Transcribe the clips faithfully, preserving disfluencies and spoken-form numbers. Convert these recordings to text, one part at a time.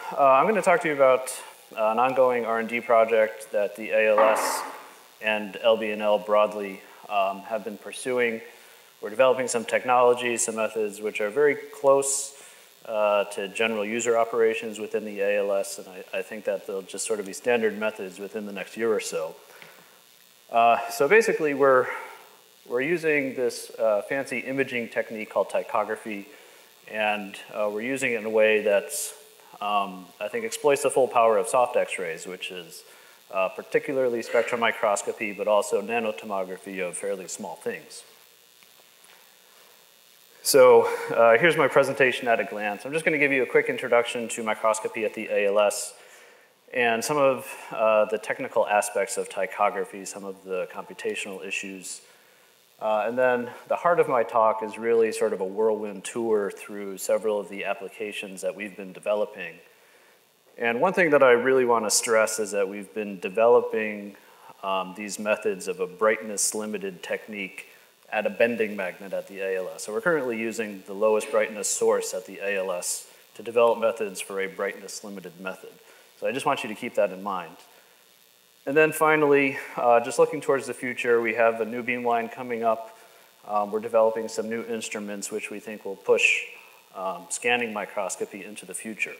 uh, I'm going to talk to you about uh, an ongoing R and D project that the A L S and L B N L broadly um, have been pursuing. We're developing some technologies, some methods which are very close uh, to general user operations within the A L S, and I, I think that they'll just sort of be standard methods within the next year or so. Uh, so basically, we're, we're using this uh, fancy imaging technique called Ptychography, and uh, we're using it in a way that's, um, I think, exploits the full power of soft X-rays, which is uh, particularly spectromicroscopy, but also nanotomography of fairly small things. So uh, here's my presentation at a glance. I'm just going to give you a quick introduction to microscopy at the A L S and some of uh, the technical aspects of ptychography, some of the computational issues. Uh, and then the heart of my talk is really sort of a whirlwind tour through several of the applications that we've been developing. And one thing that I really want to stress is that we've been developing um, these methods of a brightness-limited technique at a bending magnet at the A L S. So we're currently using the lowest brightness source at the A L S to develop methods for a brightness-limited method. So I just want you to keep that in mind. And then finally, uh, just looking towards the future, we have a new beamline coming up. Um, we're developing some new instruments which we think will push um, scanning microscopy into the future.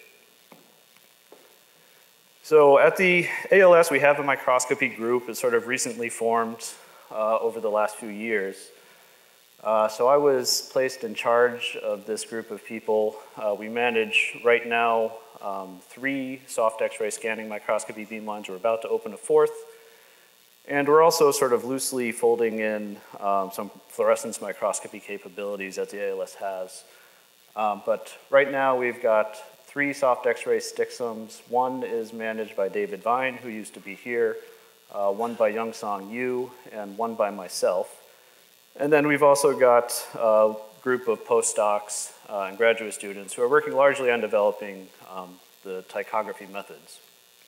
So at the A L S, we have a microscopy group. It's sort of recently formed uh, over the last few years. Uh, so I was placed in charge of this group of people. Uh, we manage right now Um, three soft X-ray scanning microscopy beamlines. We're about to open a fourth. And we're also sort of loosely folding in um, some fluorescence microscopy capabilities that the A L S has. Um, but right now we've got three soft X-ray sticksums. One is managed by David Vine, who used to be here, uh, one by Youngsong Yu, and one by myself. And then we've also got a group of postdocs uh, and graduate students who are working largely on developing um, the ptychography methods.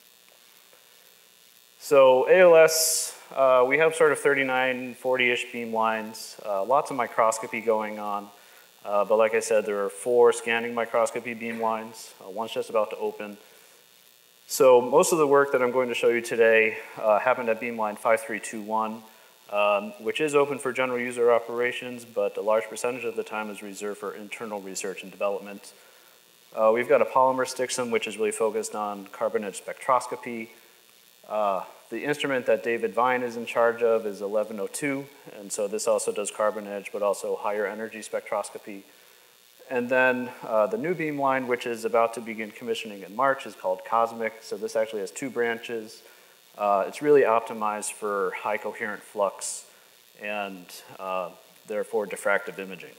So A L S, uh, we have sort of thirty-nine, forty-ish beamlines, uh, lots of microscopy going on. Uh, but like I said, there are four scanning microscopy beamlines. Uh, one's just about to open. So most of the work that I'm going to show you today uh, happened at beamline five three two one. Um, which is open for general user operations, but a large percentage of the time is reserved for internal research and development. Uh, we've got a polymer sticksum, which is really focused on carbon edge spectroscopy. Uh, the instrument that David Vine is in charge of is eleven oh two, and so this also does carbon edge, but also higher energy spectroscopy. And then uh, the new beamline, which is about to begin commissioning in March, is called Cosmic. So this actually has two branches. Uh, it's really optimized for high coherent flux and uh, therefore diffractive imaging.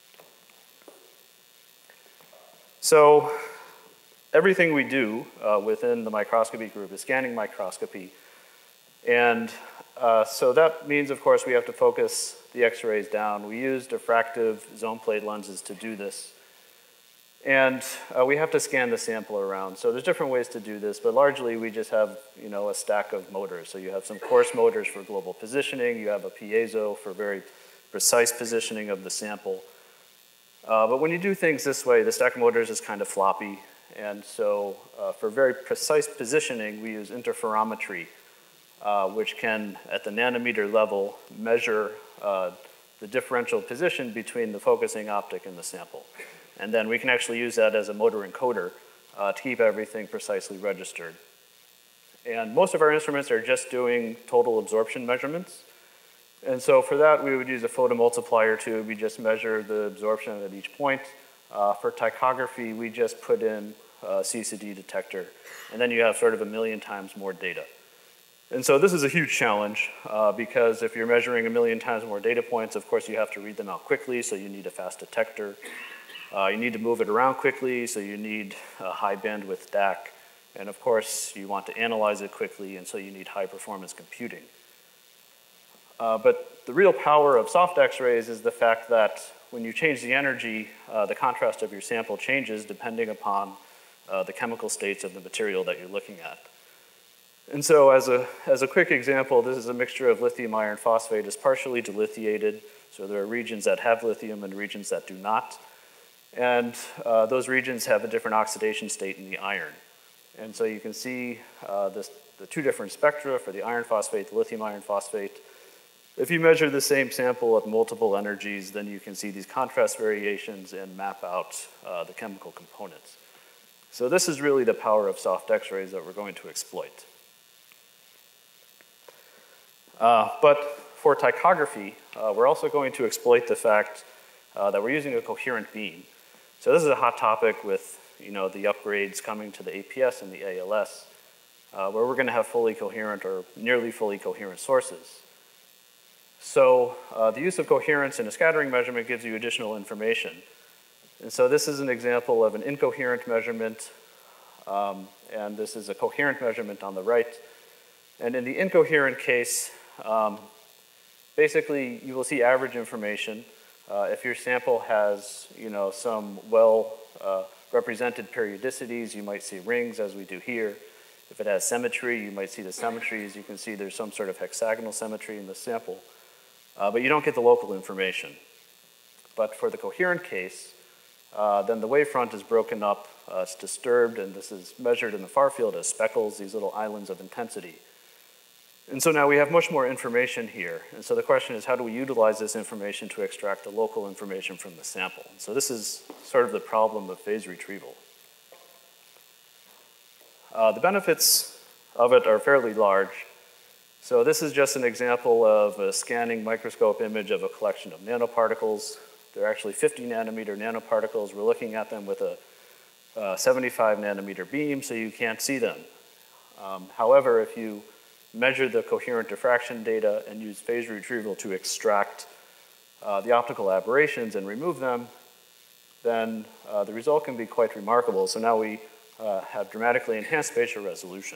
So everything we do uh, within the microscopy group is scanning microscopy. And uh, so that means, of course, we have to focus the X-rays down. We use diffractive zone plate lenses to do this. And uh, we have to scan the sample around. So there's different ways to do this, but largely we just have, you know, a stack of motors. So you have some coarse motors for global positioning. You have a piezo for very precise positioning of the sample. Uh, but when you do things this way, the stack of motors is kind of floppy. And so uh, for very precise positioning, we use interferometry, uh, which can, at the nanometer level, measure uh, the differential position between the focusing optic and the sample. And then we can actually use that as a motor encoder uh, to keep everything precisely registered. And most of our instruments are just doing total absorption measurements. And so for that, we would use a photomultiplier tube. We just measure the absorption at each point. Uh, for ptychography, we just put in a C C D detector. And then you have sort of a million times more data. And so this is a huge challenge uh, because if you're measuring a million times more data points, of course, you have to read them out quickly, so you need a fast detector. Uh, you need to move it around quickly, so you need a high bandwidth D A C. And of course, you want to analyze it quickly, and so you need high performance computing. Uh, but the real power of soft X-rays is the fact that when you change the energy, uh, the contrast of your sample changes depending upon uh, the chemical states of the material that you're looking at. And so as a, as a quick example, this is a mixture of lithium iron phosphate. It's partially dilithiated, so there are regions that have lithium and regions that do not. And uh, those regions have a different oxidation state in the iron. And so you can see uh, this, the two different spectra for the iron phosphate, the lithium iron phosphate. If you measure the same sample at multiple energies, then you can see these contrast variations and map out uh, the chemical components. So this is really the power of soft X-rays that we're going to exploit. Uh, but for ptychography, uh, we're also going to exploit the fact uh, that we're using a coherent beam. So this is a hot topic with you know, the upgrades coming to the A P S and the A L S, uh, where we're going to have fully coherent or nearly fully coherent sources. So uh, the use of coherence in a scattering measurement gives you additional information. And so this is an example of an incoherent measurement, um, and this is a coherent measurement on the right. And in the incoherent case, um, basically you will see average information. Uh, if your sample has you know, some well uh, represented periodicities, you might see rings as we do here. If it has symmetry, you might see the symmetries. You can see there's some sort of hexagonal symmetry in the sample. Uh, but you don't get the local information. But for the coherent case, uh, then the wavefront is broken up, uh, it's disturbed, and this is measured in the far field as speckles, these little islands of intensity. And so now we have much more information here. And so the question is, how do we utilize this information to extract the local information from the sample? And so this is sort of the problem of phase retrieval. Uh, the benefits of it are fairly large. So this is just an example of a scanning microscope image of a collection of nanoparticles. They're actually fifty nanometer nanoparticles. We're looking at them with a uh, seventy-five nanometer beam, so you can't see them. Um, however, if you measure the coherent diffraction data and use phase retrieval to extract uh, the optical aberrations and remove them, then uh, the result can be quite remarkable. So now we uh, have dramatically enhanced spatial resolution.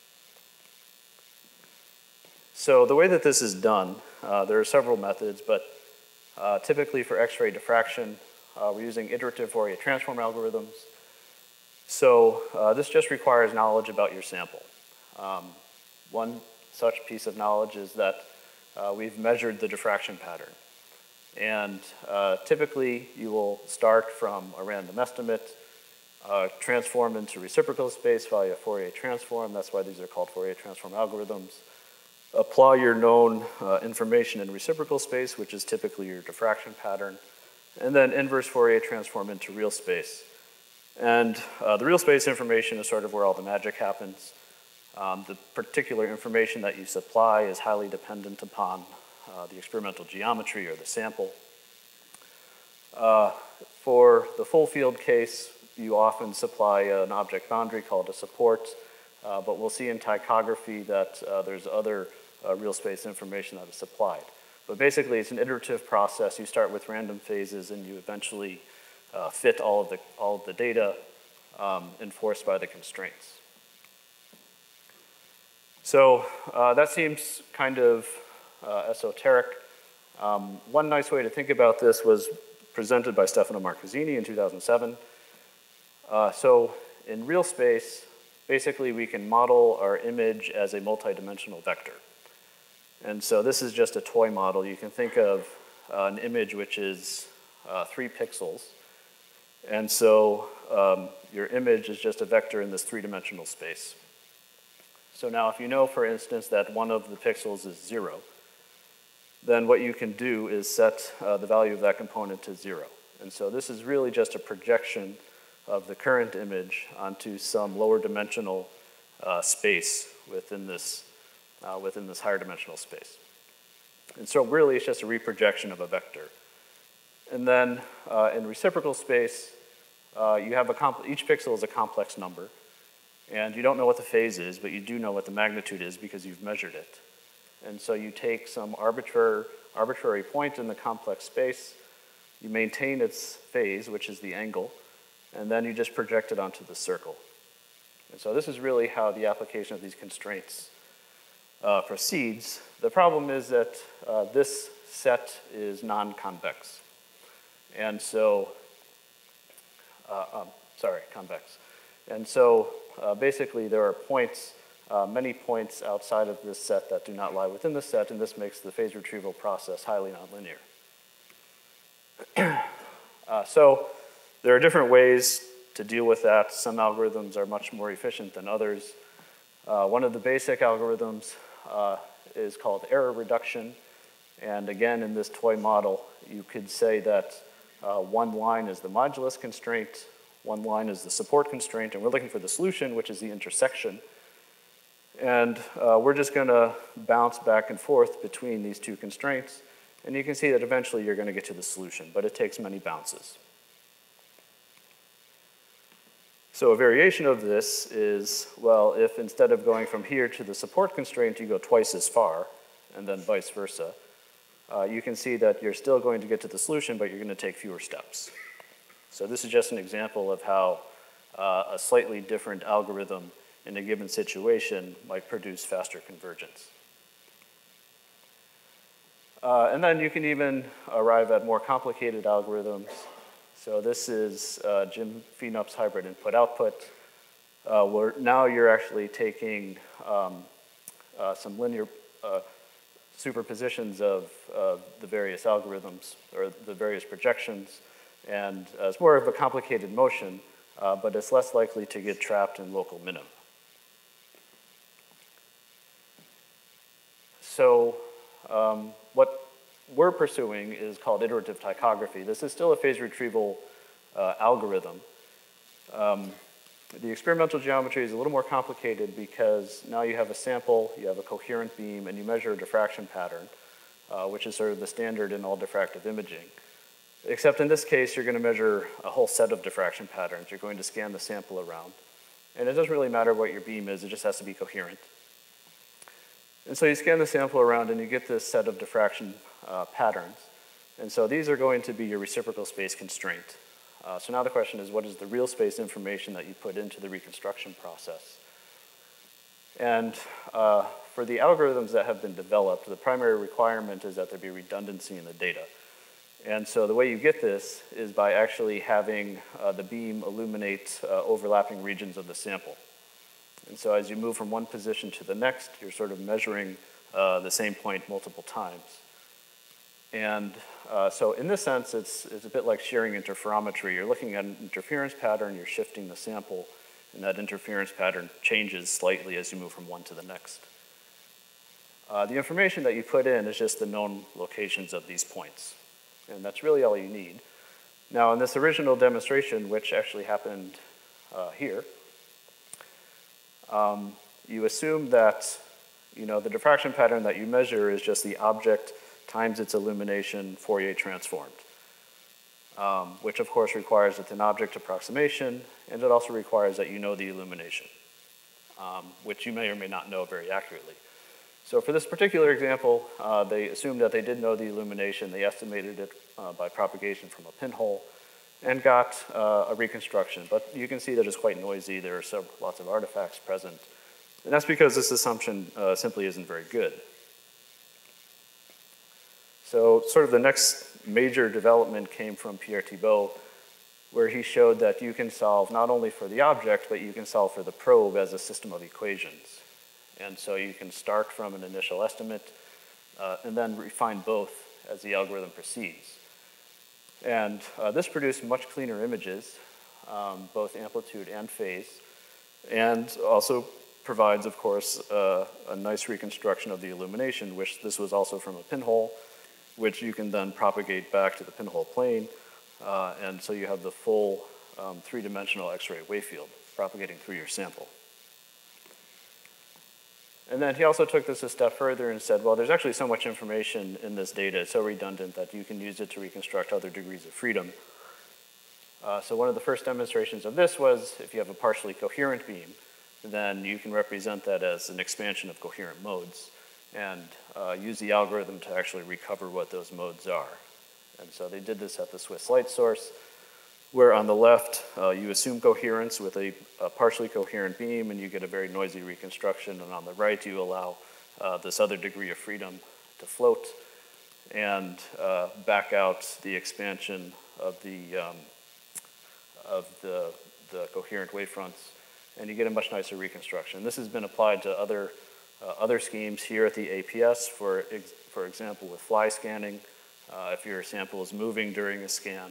So the way that this is done, uh, there are several methods, but uh, typically for X-ray diffraction, uh, we're using iterative Fourier transform algorithms. So uh, this just requires knowledge about your sample. Um, one such piece of knowledge is that uh, we've measured the diffraction pattern. And uh, typically you will start from a random estimate, uh, transform into reciprocal space via Fourier transform. That's why these are called Fourier transform algorithms. Apply your known uh, information in reciprocal space, which is typically your diffraction pattern, and then inverse Fourier transform into real space. And uh, the real space information is sort of where all the magic happens. Um, the particular information that you supply is highly dependent upon uh, the experimental geometry or the sample. Uh, for the full field case, you often supply an object boundary called a support, uh, but we'll see in ptychography that uh, there's other uh, real space information that is supplied. But basically, it's an iterative process. You start with random phases, and you eventually uh, fit all of the, all of the data um, enforced by the constraints. So uh, that seems kind of uh, esoteric. Um, one nice way to think about this was presented by Stefano Marquezini in two thousand seven. Uh, so in real space, basically we can model our image as a multidimensional vector. And so this is just a toy model. You can think of uh, an image which is uh, three pixels. And so um, your image is just a vector in this three-dimensional space. So now if you know, for instance, that one of the pixels is zero, then what you can do is set uh, the value of that component to zero. And so this is really just a projection of the current image onto some lower dimensional uh, space within this, uh, within this higher dimensional space. And so really it's just a reprojection of a vector. And then uh, in reciprocal space, uh, you have a comp each pixel is a complex number. And you don't know what the phase is, but you do know what the magnitude is because you've measured it. And so you take some arbitrary, arbitrary point in the complex space, you maintain its phase, which is the angle, and then you just project it onto the circle. And so this is really how the application of these constraints uh, proceeds. The problem is that uh, this set is non-convex. And so, uh, um, sorry, convex. And so uh, basically there are points, uh, many points outside of this set that do not lie within the set, and this makes the phase retrieval process highly nonlinear. uh, so there are different ways to deal with that. Some algorithms are much more efficient than others. Uh, one of the basic algorithms uh, is called error reduction. And again, in this toy model, you could say that uh, one line is the modulus constraint, one line is the support constraint, and we're looking for the solution, which is the intersection. And uh, we're just gonna bounce back and forth between these two constraints. And you can see that eventually you're gonna get to the solution, but it takes many bounces. So a variation of this is, well, if instead of going from here to the support constraint, you go twice as far, and then vice versa, uh, you can see that you're still going to get to the solution, but you're gonna take fewer steps. So this is just an example of how uh, a slightly different algorithm in a given situation might produce faster convergence. Uh, and then you can even arrive at more complicated algorithms. So this is uh, Jim Phenup's hybrid input-output, uh, where now you're actually taking um, uh, some linear uh, superpositions of uh, the various algorithms, or the various projections, and uh, it's more of a complicated motion, uh, but it's less likely to get trapped in local minima. So um, what we're pursuing is called iterative ptychography. This is still a phase retrieval uh, algorithm. Um, the experimental geometry is a little more complicated because now you have a sample, you have a coherent beam, and you measure a diffraction pattern, uh, which is sort of the standard in all diffractive imaging. Except in this case, you're going to measure a whole set of diffraction patterns. You're going to scan the sample around. And it doesn't really matter what your beam is, it just has to be coherent. And so you scan the sample around and you get this set of diffraction uh, patterns. And so these are going to be your reciprocal space constraint. Uh, so now the question is, what is the real space information that you put into the reconstruction process? And uh, for the algorithms that have been developed, the primary requirement is that there be redundancy in the data. And so the way you get this is by actually having uh, the beam illuminate uh, overlapping regions of the sample. And so as you move from one position to the next, you're sort of measuring uh, the same point multiple times. And uh, so in this sense, it's, it's a bit like shearing interferometry. You're looking at an interference pattern, you're shifting the sample, and that interference pattern changes slightly as you move from one to the next. Uh, the information that you put in is just the known locations of these points. And that's really all you need. Now, in this original demonstration, which actually happened uh, here, um, you assume that you know, the diffraction pattern that you measure is just the object times its illumination Fourier transformed, um, which of course requires it's an object approximation, and it also requires that you know the illumination, um, which you may or may not know very accurately. So for this particular example, uh, they assumed that they did know the illumination. They estimated it uh, by propagation from a pinhole and got uh, a reconstruction. But you can see that it's quite noisy. There are several, lots of artifacts present. And that's because this assumption uh, simply isn't very good. So sort of the next major development came from Pierre Thibault, where he showed that you can solve not only for the object, but you can solve for the probe as a system of equations. And so you can start from an initial estimate uh, and then refine both as the algorithm proceeds. And uh, this produced much cleaner images, um, both amplitude and phase, and also provides, of course, uh, a nice reconstruction of the illumination, which this was also from a pinhole, which you can then propagate back to the pinhole plane. Uh, and so you have the full um, three-dimensional X-ray wave field propagating through your sample. And then he also took this a step further and said, well, there's actually so much information in this data, it's so redundant that you can use it to reconstruct other degrees of freedom. Uh, so one of the first demonstrations of this was if you have a partially coherent beam, then you can represent that as an expansion of coherent modes and uh, use the algorithm to actually recover what those modes are. And so they did this at the Swiss light source, where on the left, uh, you assume coherence with a, a partially coherent beam and you get a very noisy reconstruction, and on the right, you allow uh, this other degree of freedom to float and uh, back out the expansion of the, um, of the, the coherent wavefronts, and you get a much nicer reconstruction. This has been applied to other, uh, other schemes here at the A P S, for, ex for example, with fly scanning. Uh, if your sample is moving during a scan,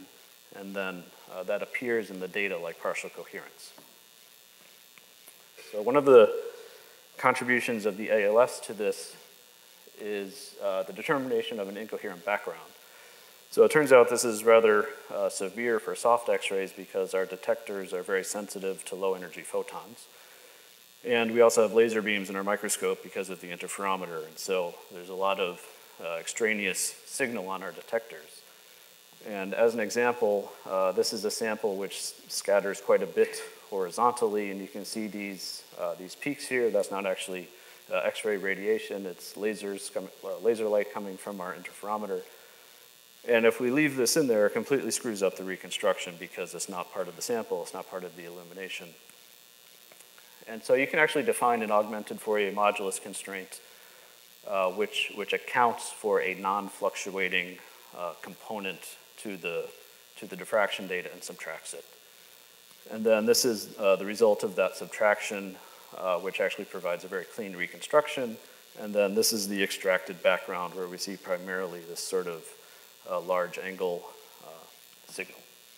and then uh, that appears in the data like partial coherence. So one of the contributions of the A L S to this is uh, the determination of an incoherent background. So it turns out this is rather uh, severe for soft X-rays because our detectors are very sensitive to low energy photons. And we also have laser beams in our microscope because of the interferometer. And so there's a lot of uh, extraneous signal on our detectors. And as an example, uh, this is a sample which scatters quite a bit horizontally, and you can see these, uh, these peaks here. That's not actually uh, X-ray radiation, it's lasers com uh, laser light coming from our interferometer. And if we leave this in there, it completely screws up the reconstruction because it's not part of the sample, it's not part of the illumination. And so you can actually define an augmented Fourier modulus constraint uh, which, which accounts for a non-fluctuating uh, component to the, to the diffraction data and subtracts it. And then this is uh, the result of that subtraction, uh, which actually provides a very clean reconstruction. And then this is the extracted background where we see primarily this sort of uh, large angle uh, signal.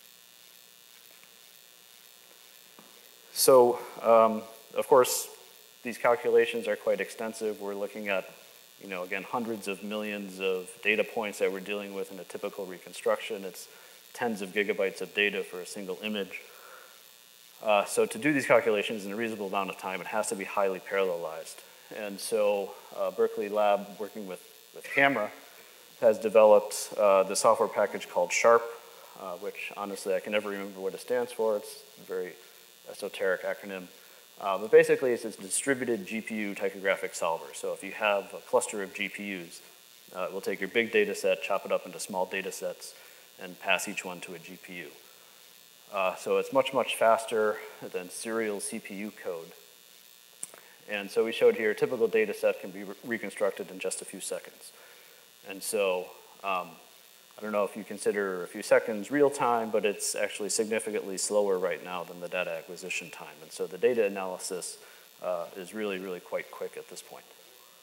So, um, of course, these calculations are quite extensive. We're looking at, you know, again, hundreds of millions of data points that we're dealing with in a typical reconstruction. It's tens of gigabytes of data for a single image. Uh, so to do these calculations in a reasonable amount of time, it has to be highly parallelized. And so uh, Berkeley lab, working with, with camera, has developed uh, the software package called SHARP, uh, which honestly I can never remember what it stands for. It's a very esoteric acronym. Uh, but basically it's a distributed G P U ptychographic solver. So if you have a cluster of G P Us, uh, it will take your big data set, chop it up into small data sets, and pass each one to a G P U. Uh, so it's much, much faster than serial C P U code. And so we showed here a typical data set can be re reconstructed in just a few seconds. And so um, I don't know if you consider a few seconds real time, but it's actually significantly slower right now than the data acquisition time. And so the data analysis uh, is really, really quite quick at this point.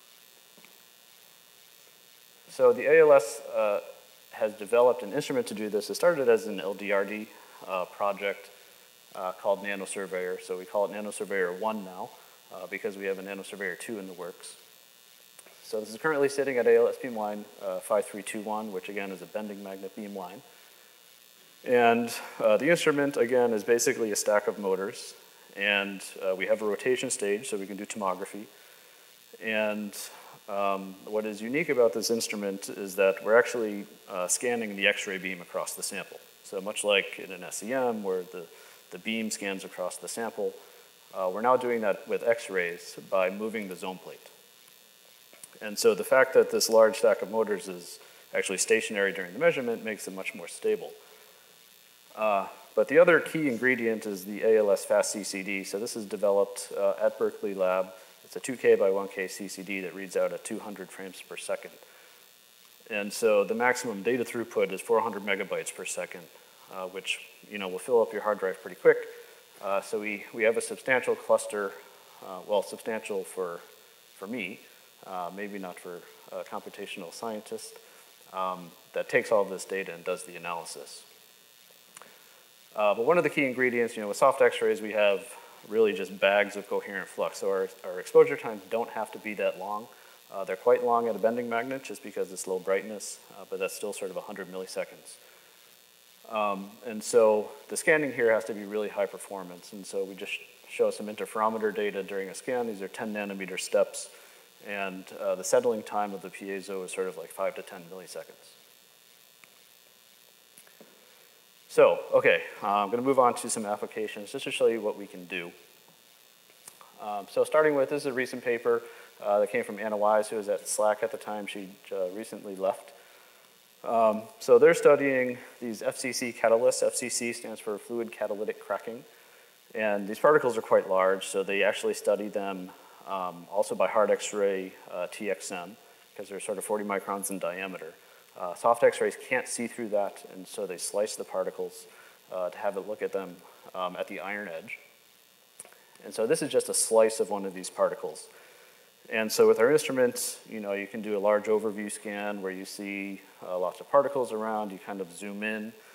So the A L S uh, has developed an instrument to do this. It started as an L D R D uh, project uh, called NanoSurveyor. So we call it NanoSurveyor one now uh, because we have a NanoSurveyor two in the works. So this is currently sitting at A L S beamline uh, five three two one, which again is a bending magnet beamline. And uh, the instrument, again, is basically a stack of motors. And uh, we have a rotation stage, so we can do tomography. And um, what is unique about this instrument is that we're actually uh, scanning the X-ray beam across the sample. So much like in an S E M where the, the beam scans across the sample, uh, we're now doing that with X-rays by moving the zone plate. And so the fact that this large stack of motors is actually stationary during the measurement makes it much more stable. Uh, but the other key ingredient is the A L S Fast C C D. So this is developed uh, at Berkeley lab. It's a two K by one K C C D that reads out at two hundred frames per second. And so the maximum data throughput is four hundred megabytes per second, uh, which, you know, will fill up your hard drive pretty quick. Uh, so we, we have a substantial cluster, uh, well, substantial for, for me, Uh, maybe not for a computational scientist, um, that takes all this data and does the analysis. Uh, but one of the key ingredients, you know, with soft X-rays, we have really just bags of coherent flux. So our, our exposure times don't have to be that long. Uh, they're quite long at a bending magnet just because it's low brightness, uh, but that's still sort of one hundred milliseconds. Um, and so the scanning here has to be really high performance. And so we just show some interferometer data during a scan. These are ten nanometer steps. And uh, the settling time of the piezo is sort of like five to ten milliseconds. So, okay, uh, I'm going to move on to some applications just to show you what we can do. Um, so starting with, this is a recent paper uh, that came from Anna Wise, who was at SLAC at the time. She uh, recently left. Um, so they're studying these F C C catalysts. F C C stands for fluid catalytic cracking. And these particles are quite large, so they actually study them Um, also by hard X-ray uh, T X M, because they're sort of forty microns in diameter. Uh, soft X-rays can't see through that, and so they slice the particles uh, to have it look at them um, at the iron edge. And so this is just a slice of one of these particles. And so with our instruments, you know, you can do a large overview scan where you see uh, lots of particles around, you kind of zoom in,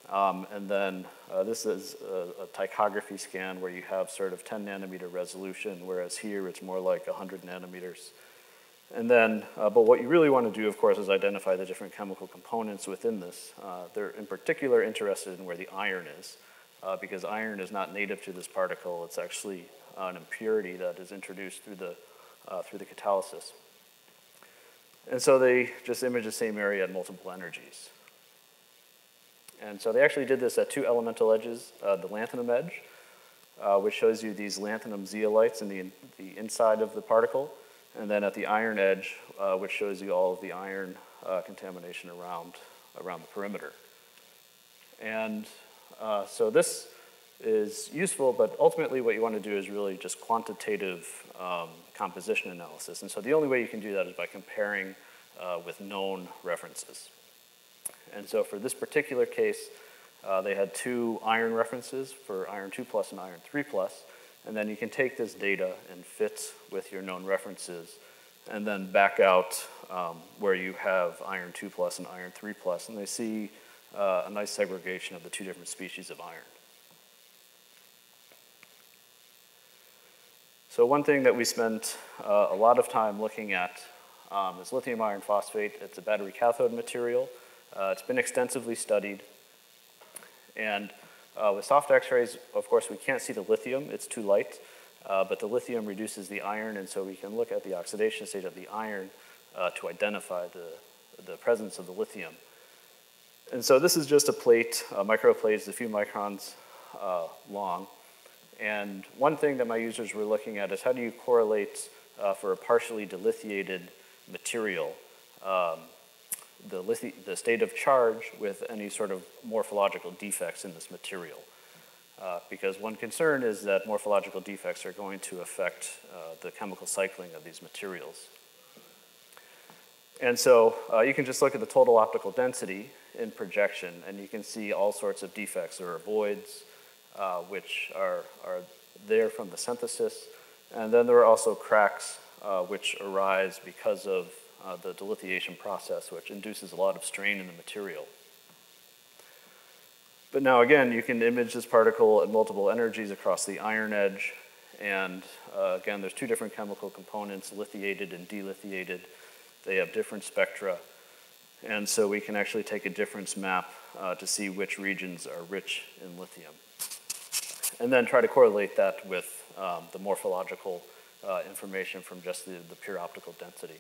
Um, and then uh, this is a, a Ptychography scan where you have sort of ten nanometer resolution, whereas here it's more like one hundred nanometers. And then, uh, but what you really want to do, of course, is identify the different chemical components within this. Uh, they're in particular interested in where the iron is, uh, because iron is not native to this particle. It's actually uh, an impurity that is introduced through the, uh, through the catalysis. And so they just image the same area at multiple energies. And so they actually did this at two elemental edges, uh, the lanthanum edge, uh, which shows you these lanthanum zeolites in the, in the inside of the particle, and then at the iron edge, uh, which shows you all of the iron uh, contamination around, around the perimeter. And uh, so this is useful, but ultimately what you want to do is really just quantitative um, composition analysis. And so the only way you can do that is by comparing uh, with known references. And so for this particular case, uh, they had two iron references for iron two plus and iron three plus. And then you can take this data and fit with your known references and then back out um, where you have iron two plus and iron three plus, and they see uh, a nice segregation of the two different species of iron. So one thing that we spent uh, a lot of time looking at um, is lithium iron phosphate. It's a battery cathode material. Uh, it's been extensively studied. And uh, with soft X-rays, of course, we can't see the lithium. It's too light. Uh, but the lithium reduces the iron, and so we can look at the oxidation state of the iron uh, to identify the, the presence of the lithium. And so this is just a plate, a microplate, it's a few microns uh, long. And one thing that my users were looking at is how do you correlate uh, for a partially dilithiated material um, the, lithi the state of charge with any sort of morphological defects in this material. Uh, because one concern is that morphological defects are going to affect uh, the chemical cycling of these materials. And so uh, you can just look at the total optical density in projection, and you can see all sorts of defects. There are voids, uh, which are, are there from the synthesis, and then there are also cracks, uh, which arise because of uh, the dilithiation process, which induces a lot of strain in the material. But now again, you can image this particle at multiple energies across the iron edge, and uh, again, there's two different chemical components, lithiated and delithiated. They have different spectra, and so we can actually take a difference map uh, to see which regions are rich in lithium. And then try to correlate that with um, the morphological uh, information from just the, the pure optical density.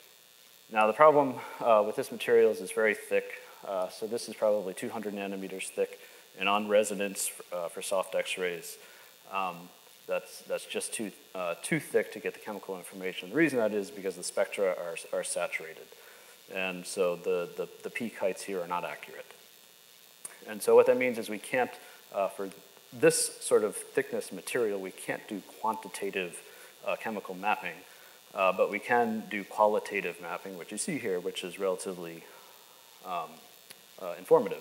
Now the problem uh, with this material is it's very thick. Uh, so this is probably two hundred nanometers thick, and on resonance uh, for soft X-rays, um, that's, that's just too, uh, too thick to get the chemical information. The reason that is because the spectra are, are saturated, and so the, the, the peak heights here are not accurate. And so what that means is we can't, uh, for this sort of thickness material, we can't do quantitative uh, chemical mapping, uh, but we can do qualitative mapping, which you see here, which is relatively um, uh, informative.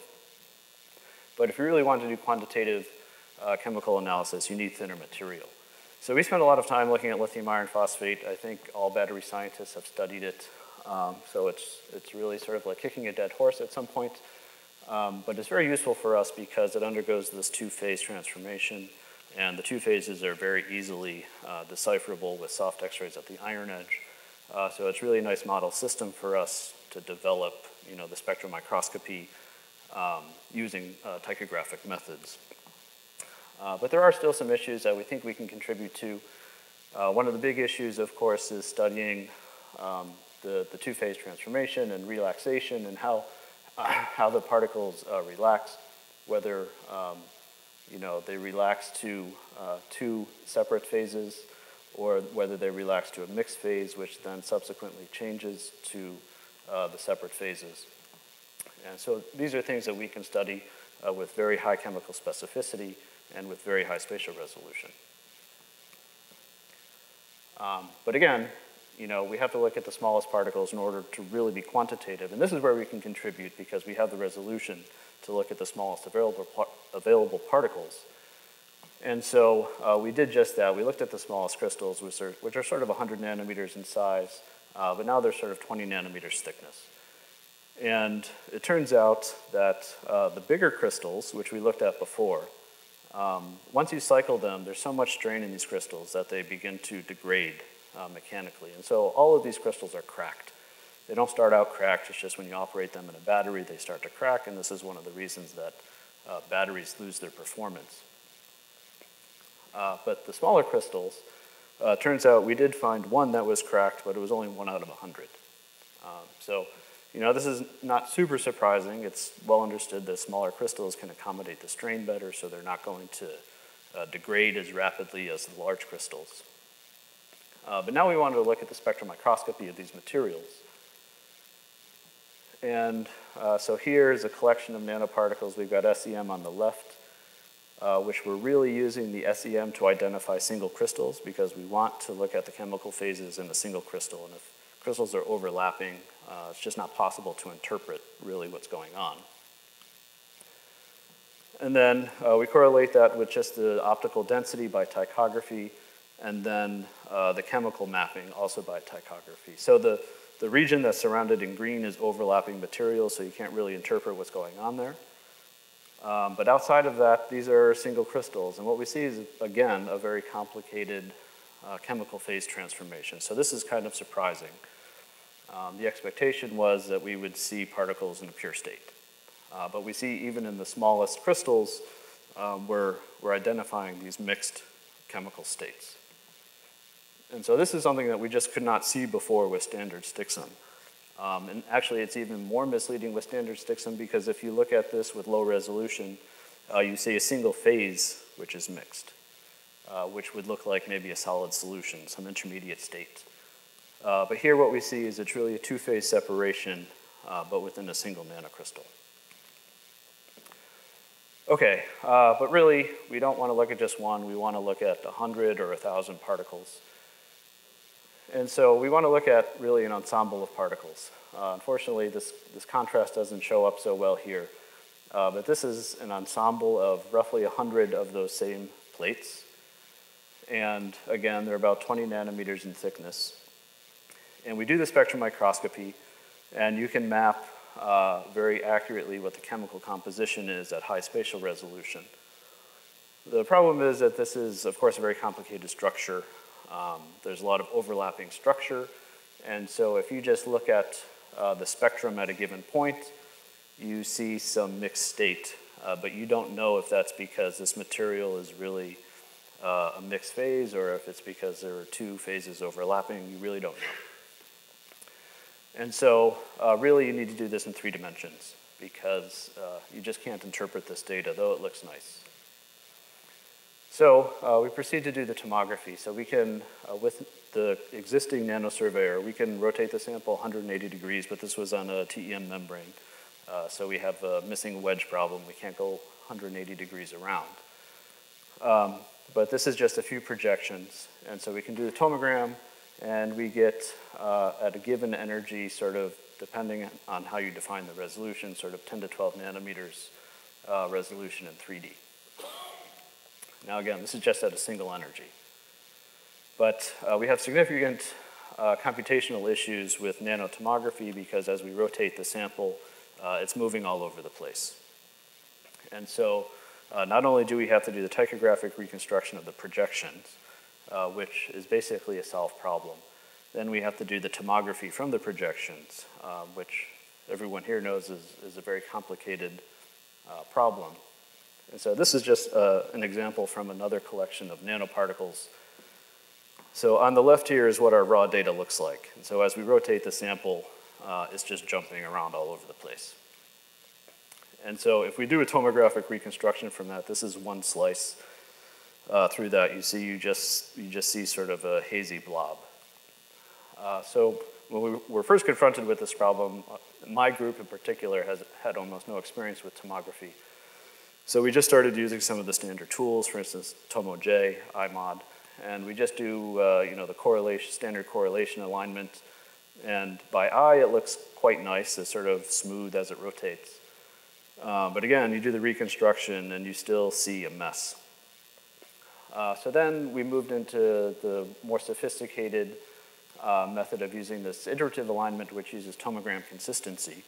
But if you really want to do quantitative uh, chemical analysis, you need thinner material. So we spent a lot of time looking at lithium iron phosphate. I think all battery scientists have studied it. Um, so it's, it's really sort of like kicking a dead horse at some point. Um, but it's very useful for us because it undergoes this two-phase transformation, and the two phases are very easily uh, decipherable with soft X-rays at the iron edge. Uh, so it's really a nice model system for us to develop, you know, the spectromicroscopy um, using uh, ptychographic methods. Uh, but there are still some issues that we think we can contribute to. Uh, one of the big issues, of course, is studying um, the, the two-phase transformation and relaxation and how Uh, how the particles uh, relax, whether um, you know, they relax to uh, two separate phases, or whether they relax to a mixed phase, which then subsequently changes to uh, the separate phases. And so these are things that we can study uh, with very high chemical specificity and with very high spatial resolution. Um, but again, you know, we have to look at the smallest particles in order to really be quantitative. And this is where we can contribute because we have the resolution to look at the smallest available, par available particles. And so uh, we did just that. We looked at the smallest crystals, which are, which are sort of one hundred nanometers in size, uh, but now they're sort of twenty nanometers thickness. And it turns out that uh, the bigger crystals, which we looked at before, um, once you cycle them, there's so much strain in these crystals that they begin to degrade uh, mechanically. And so all of these crystals are cracked. They don't start out cracked, it's just when you operate them in a battery, they start to crack, and this is one of the reasons that uh, batteries lose their performance. Uh, but the smaller crystals, uh, turns out we did find one that was cracked, but it was only one out of a hundred. Um, so, you know, this is not super surprising. It's well understood that smaller crystals can accommodate the strain better, so they're not going to uh, degrade as rapidly as the large crystals. Uh, but now we wanted to look at the spectromicroscopy of these materials. And uh, so here is a collection of nanoparticles. We've got S E M on the left, uh, which we're really using the S E M to identify single crystals because we want to look at the chemical phases in a single crystal. And if crystals are overlapping, uh, it's just not possible to interpret really what's going on. And then uh, we correlate that with just the optical density by ptychography, and then uh, the chemical mapping also by ptychography. So the, the region that's surrounded in green is overlapping materials, so you can't really interpret what's going on there. Um, but outside of that, these are single crystals. And what we see is, again, a very complicated uh, chemical phase transformation. So this is kind of surprising. Um, the expectation was that we would see particles in a pure state. Uh, but we see even in the smallest crystals, um, we're, we're identifying these mixed chemical states. And so this is something that we just could not see before with standard Stixon. Um, and actually, it's even more misleading with standard Stixon because if you look at this with low resolution, uh, you see a single phase which is mixed, uh, which would look like maybe a solid solution, some intermediate state. Uh, but here what we see is it's really a two-phase separation, uh, but within a single nanocrystal. Okay, uh, but really, we don't want to look at just one. We want to look at a hundred or a thousand particles. And so we want to look at really an ensemble of particles. Uh, unfortunately, this, this contrast doesn't show up so well here. Uh, but this is an ensemble of roughly a hundred of those same plates. And again, they're about twenty nanometers in thickness. And we do the spectrum microscopy, and you can map uh, very accurately what the chemical composition is at high spatial resolution. The problem is that this is, of course, a very complicated structure. Um, there's a lot of overlapping structure, and so if you just look at uh, the spectrum at a given point, you see some mixed state, uh, but you don't know if that's because this material is really uh, a mixed phase or if it's because there are two phases overlapping. You really don't know. And so uh, really you need to do this in three dimensions because uh, you just can't interpret this data, though it looks nice. So uh, we proceed to do the tomography. So we can, uh, with the existing nanosurveyor, we can rotate the sample one hundred eighty degrees, but this was on a T E M membrane. Uh, so we have a missing wedge problem. We can't go one hundred eighty degrees around. Um, but this is just a few projections. And so we can do the tomogram, and we get, uh, at a given energy, sort of, depending on how you define the resolution, sort of ten to twelve nanometers uh, resolution in three D. Now again, this is just at a single energy. But uh, we have significant uh, computational issues with nanotomography because as we rotate the sample, uh, it's moving all over the place. And so uh, not only do we have to do the ptychographic reconstruction of the projections, uh, which is basically a solved problem, then we have to do the tomography from the projections, uh, which everyone here knows is, is a very complicated uh, problem. And so this is just uh, an example from another collection of nanoparticles. So on the left here is what our raw data looks like. And so as we rotate the sample, uh, it's just jumping around all over the place. And so if we do a tomographic reconstruction from that, this is one slice. Uh, through that, you see you just, you just see sort of a hazy blob. Uh, so when we were first confronted with this problem, my group in particular has had almost no experience with tomography. So we just started using some of the standard tools, for instance, TomoJ, I mod, and we just do uh, you know, the correlation, standard correlation alignment. And by eye, it looks quite nice. It's sort of smooth as it rotates. Uh, but again, you do the reconstruction and you still see a mess. Uh, so then we moved into the more sophisticated uh, method of using this iterative alignment, which uses tomogram consistency.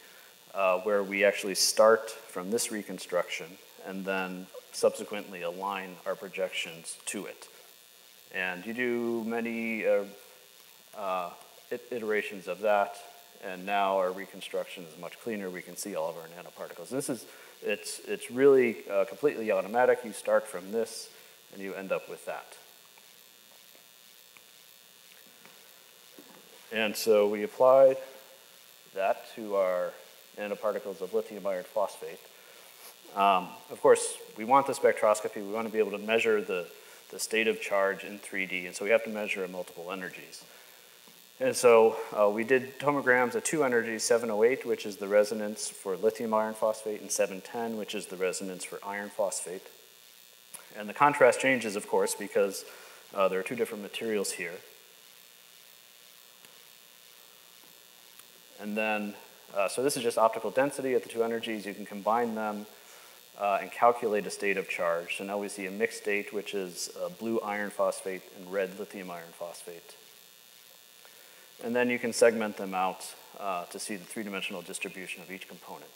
uh, where we actually start from this reconstruction and then subsequently align our projections to it. And you do many uh, uh, iterations of that, and now our reconstruction is much cleaner. We can see all of our nanoparticles. This is, it's, it's really uh, completely automatic. You start from this, and you end up with that. And so we applied that to our nanoparticles of lithium iron phosphate. Um, of course, we want the spectroscopy. We want to be able to measure the, the state of charge in three D, and so we have to measure at multiple energies. And so uh, we did tomograms at two energies, seven oh eight, which is the resonance for lithium iron phosphate, and seven ten, which is the resonance for iron phosphate. And the contrast changes, of course, because uh, there are two different materials here. And then, uh, so this is just optical density at the two energies. You can combine them uh, and calculate a state of charge. So now we see a mixed state, which is uh, blue iron phosphate and red lithium iron phosphate. And then you can segment them out uh, to see the three-dimensional distribution of each component.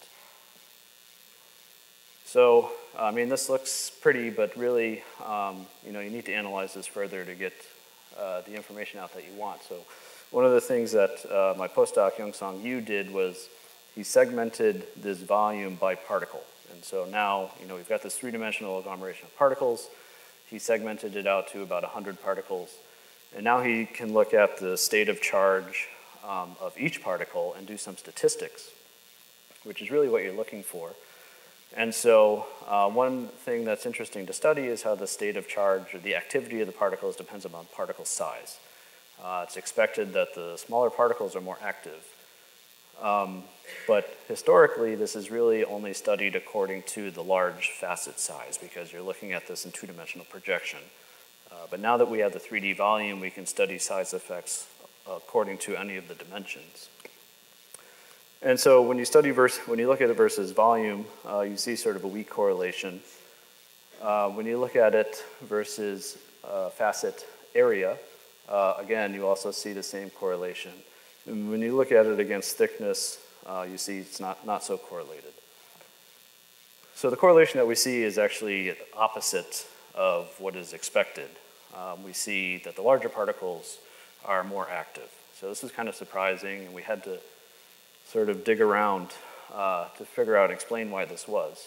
So, I mean, this looks pretty, but really, um, you know, you need to analyze this further to get uh, the information out that you want. So, one of the things that uh, my postdoc, Youngsong Yu, did was he segmented this volume by particle. And so now, you know, we've got this three-dimensional agglomeration of particles. He segmented it out to about one hundred particles. And now he can look at the state of charge um, of each particle and do some statistics, which is really what you're looking for. And so uh, one thing that's interesting to study is how the state of charge or the activity of the particles depends upon particle size. Uh, it's expected that the smaller particles are more active. Um, but historically, this is really only studied according to the large facet size because you're looking at this in two-dimensional projection. Uh, but now that we have the three D volume, we can study size effects according to any of the dimensions. And so when you study verse, when you look at it versus volume, uh, you see sort of a weak correlation. Uh, when you look at it versus uh, facet area, Uh, again, you also see the same correlation. And when you look at it against thickness, uh, you see it's not, not so correlated. So the correlation that we see is actually opposite of what is expected. Um, we see that the larger particles are more active. So this is kind of surprising, and we had to sort of dig around uh, to figure out and explain why this was.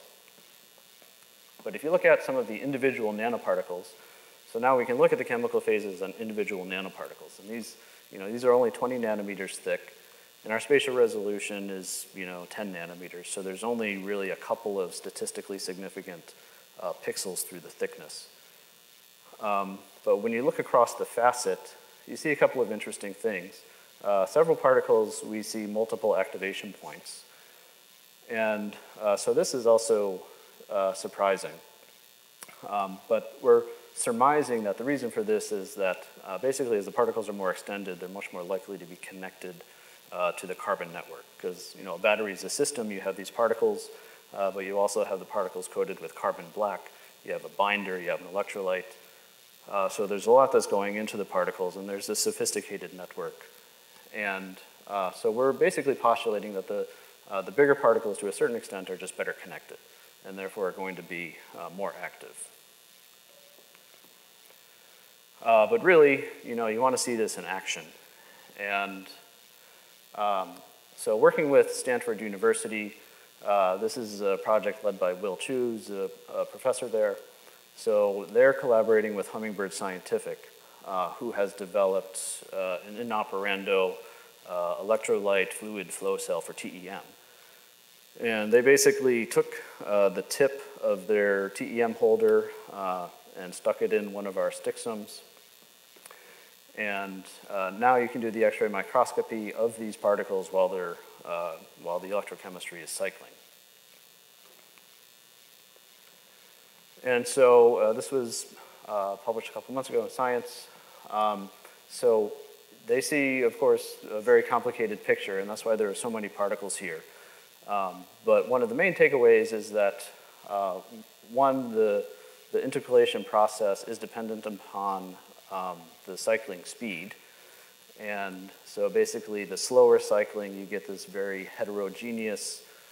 But if you look at some of the individual nanoparticles, so now we can look at the chemical phases on individual nanoparticles. And these, you know, these are only twenty nanometers thick, and our spatial resolution is, you know, ten nanometers. So there's only really a couple of statistically significant uh, pixels through the thickness. Um, but when you look across the facet, you see a couple of interesting things. Uh, several particles, we see multiple activation points. And uh, so this is also uh, surprising. Um, but we're surmising that the reason for this is that uh, basically as the particles are more extended, they're much more likely to be connected uh, to the carbon network. Because, you know, a battery is a system, you have these particles, uh, but you also have the particles coated with carbon black. You have a binder, you have an electrolyte. Uh, so there's a lot that's going into the particles, and there's this sophisticated network. And uh, so we're basically postulating that the, uh, the bigger particles, to a certain extent, are just better connected, and therefore are going to be uh, more active. Uh, but really, you know, you want to see this in action. And um, so working with Stanford University, uh, this is a project led by Will Chu, who's a, a professor there. So they're collaborating with Hummingbird Scientific, uh, who has developed uh, an in operando uh, electrolyte fluid flow cell for T E M. And they basically took uh, the tip of their T E M holder uh, and stuck it in one of our sticksomes. And uh, now you can do the X-ray microscopy of these particles while, they're, uh, while the electrochemistry is cycling. And so uh, this was uh, published a couple months ago in Science. Um, so they see, of course, a very complicated picture, and that's why there are so many particles here. Um, but one of the main takeaways is that, uh, one, the, the intercalation process is dependent upon um, the cycling speed. And so basically, the slower cycling, you get this very heterogeneous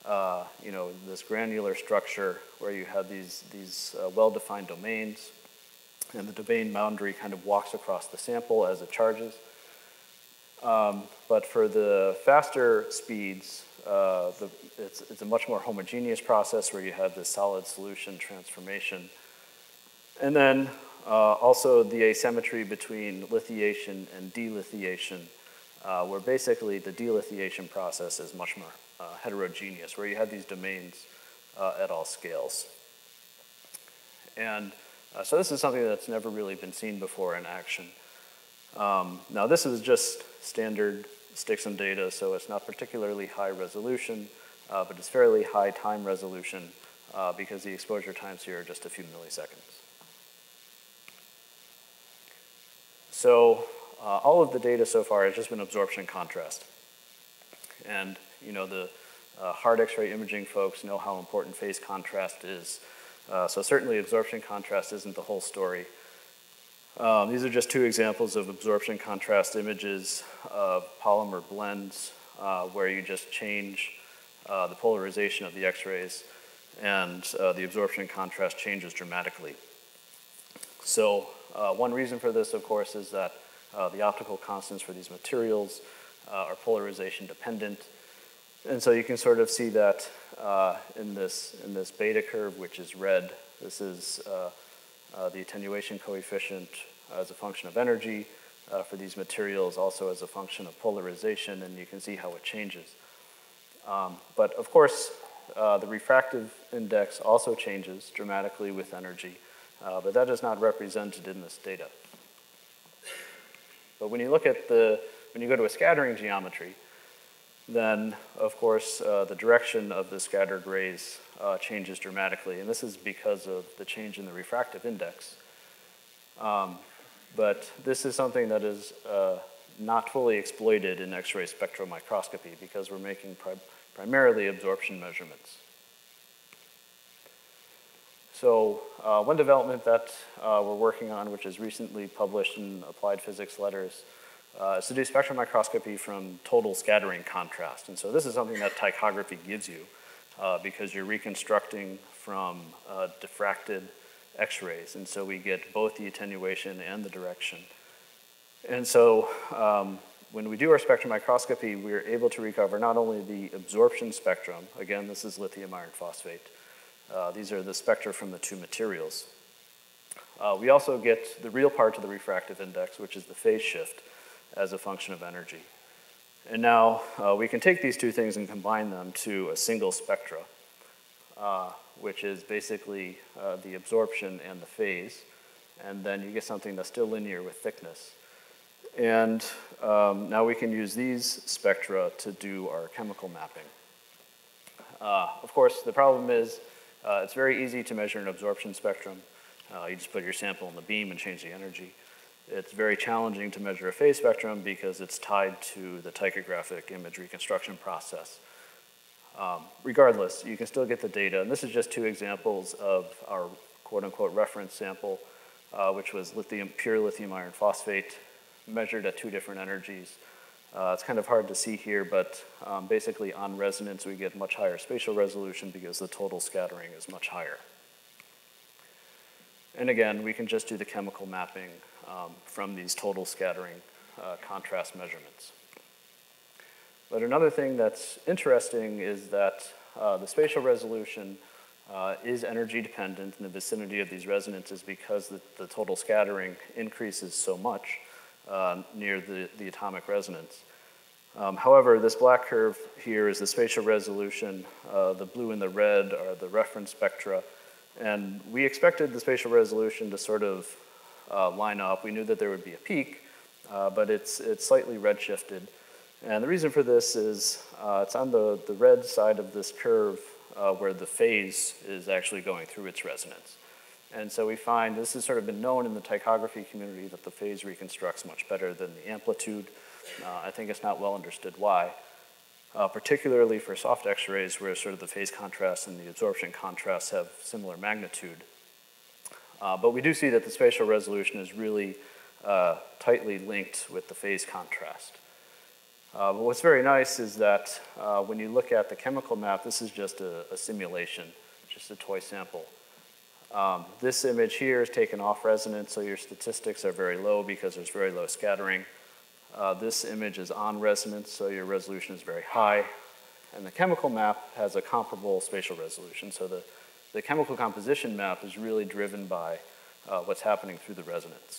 uh, you know, this granular structure where you have these, these uh, well-defined domains, and the domain boundary kind of walks across the sample as it charges. Um, but for the faster speeds, uh, the, it's, it's a much more homogeneous process where you have this solid solution transformation. And then uh, also the asymmetry between lithiation and delithiation, uh, where basically the delithiation process is much more uh, heterogeneous, where you have these domains uh, at all scales. And uh, so this is something that's never really been seen before in action. Um, now this is just standard Stixon data, so it's not particularly high resolution, uh, but it's fairly high time resolution uh, because the exposure times here are just a few milliseconds. So uh, all of the data so far has just been absorption contrast. And you know, the uh, hard X-ray imaging folks know how important phase contrast is. Uh, so certainly absorption contrast isn't the whole story. Um, these are just two examples of absorption contrast images of polymer blends uh, where you just change uh, the polarization of the X-rays, and uh, the absorption contrast changes dramatically. So uh, one reason for this, of course, is that uh, the optical constants for these materials uh, are polarization dependent. And so you can sort of see that uh, in this, in this beta curve, which is red. This is uh, Uh, the attenuation coefficient as a function of energy uh, for these materials, also as a function of polarization, and you can see how it changes. Um, but of course, uh, the refractive index also changes dramatically with energy, uh, but that is not represented in this data. But when you look at the, when you go to a scattering geometry, then of course uh, the direction of the scattered rays uh, changes dramatically, and this is because of the change in the refractive index. Um, but this is something that is uh, not fully exploited in X-ray spectromicroscopy because we're making pri primarily absorption measurements. So uh, one development that uh, we're working on, which is recently published in Applied Physics Letters, Uh, is to do spectromicroscopy from total scattering contrast. And so this is something that ptychography gives you uh, because you're reconstructing from uh, diffracted X-rays. And so we get both the attenuation and the direction. And so um, when we do our spectromicroscopy, we're able to recover not only the absorption spectrum, again, this is lithium iron phosphate. Uh, these are the spectra from the two materials. Uh, we also get the real part of the refractive index, which is the phase shift, as a function of energy. And now uh, we can take these two things and combine them to a single spectra, uh, which is basically uh, the absorption and the phase, and then you get something that's still linear with thickness. And um, now we can use these spectra to do our chemical mapping. Uh, of course, the problem is uh, it's very easy to measure an absorption spectrum. Uh, you just put your sample in the beam and change the energy. It's very challenging to measure a phase spectrum because it's tied to the ptychographic image reconstruction process. Um, regardless, you can still get the data, and this is just two examples of our quote-unquote reference sample, uh, which was lithium, pure lithium iron phosphate, measured at two different energies. Uh, it's kind of hard to see here, but um, basically on resonance we get much higher spatial resolution because the total scattering is much higher. And again, we can just do the chemical mapping um, from these total scattering uh, contrast measurements. But another thing that's interesting is that uh, the spatial resolution uh, is energy dependent in the vicinity of these resonances because the, the total scattering increases so much uh, near the, the atomic resonance. Um, however, this black curve here is the spatial resolution. Uh, the blue and the red are the reference spectra. And we expected the spatial resolution to sort of uh, line up. We knew that there would be a peak, uh, but it's, it's slightly redshifted. And the reason for this is uh, it's on the, the red side of this curve uh, where the phase is actually going through its resonance. And so we find this has sort of been known in the ptychography community that the phase reconstructs much better than the amplitude. Uh, I think it's not well understood why. Uh, particularly for soft X-rays where sort of the phase contrast and the absorption contrast have similar magnitude. Uh, but we do see that the spatial resolution is really uh, tightly linked with the phase contrast. Uh, but what's very nice is that uh, when you look at the chemical map, this is just a, a simulation, just a toy sample. Um, this image here is taken off resonance, so your statistics are very low because there's very low scattering. Uh, this image is on resonance, so your resolution is very high. And the chemical map has a comparable spatial resolution. So the, the chemical composition map is really driven by uh, what's happening through the resonance.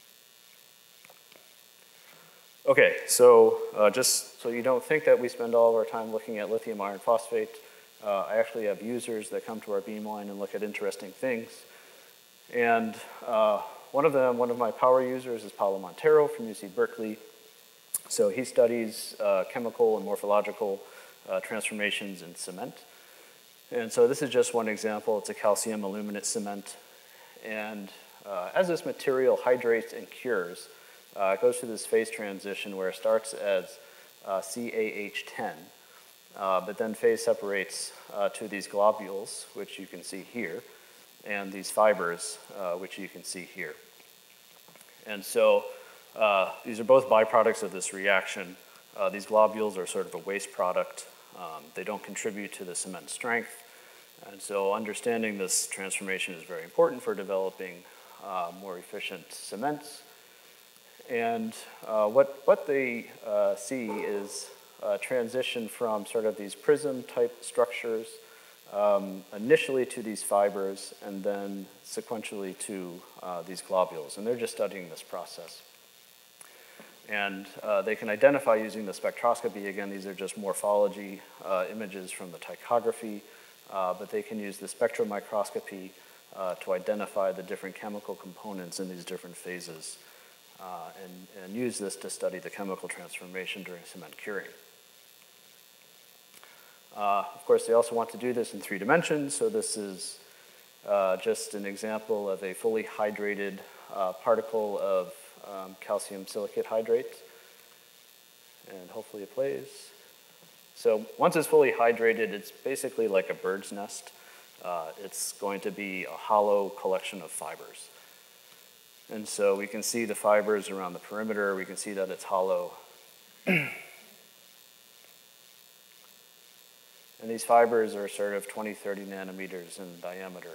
Okay, so uh, just so you don't think that we spend all of our time looking at lithium iron phosphate, uh, I actually have users that come to our beamline and look at interesting things. And uh, one of them, one of my power users is Paulo Monteiro from U C Berkeley. So he studies uh, chemical and morphological uh, transformations in cement. And so this is just one example. It's a calcium aluminate cement. And uh, as this material hydrates and cures, uh, it goes through this phase transition where it starts as uh, C A H ten, uh, but then phase separates uh, to these globules, which you can see here, and these fibers, uh, which you can see here. And so uh, these are both byproducts of this reaction. Uh, these globules are sort of a waste product. Um, they don't contribute to the cement strength. And so understanding this transformation is very important for developing uh, more efficient cements. And uh, what, what they uh, see is a transition from sort of these prism-type structures um, initially to these fibers and then sequentially to uh, these globules. And they're just studying this process. And uh, they can identify using the spectroscopy. Again, these are just morphology uh, images from the Ptychography, uh, but they can use the spectromicroscopy uh, to identify the different chemical components in these different phases uh, and, and use this to study the chemical transformation during cement curing. Uh, of course, they also want to do this in three dimensions, so this is uh, just an example of a fully hydrated uh, particle of um, calcium silicate hydrate, and hopefully it plays. So once it's fully hydrated, it's basically like a bird's nest. Uh, it's going to be a hollow collection of fibers. And so we can see the fibers around the perimeter. We can see that it's hollow. And these fibers are sort of twenty, thirty nanometers in diameter.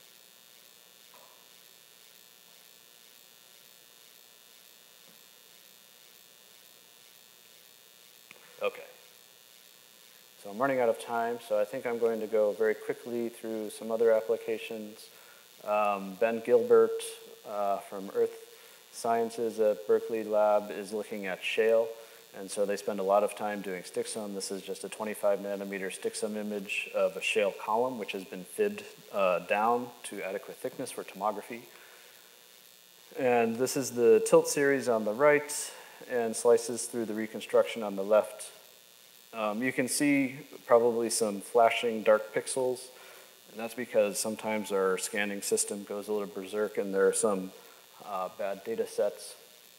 Okay. So I'm running out of time, so I think I'm going to go very quickly through some other applications. Um, Ben Gilbert uh, from Earth Sciences at Berkeley Lab is looking at shale. And so they spend a lot of time doing sticksome. This is just a twenty-five nanometer sticksome image of a shale column, which has been fibbed uh, down to adequate thickness for tomography. And this is the tilt series on the right and slices through the reconstruction on the left. Um, you can see probably some flashing dark pixels, and that's because sometimes our scanning system goes a little berserk and there are some uh, bad data sets.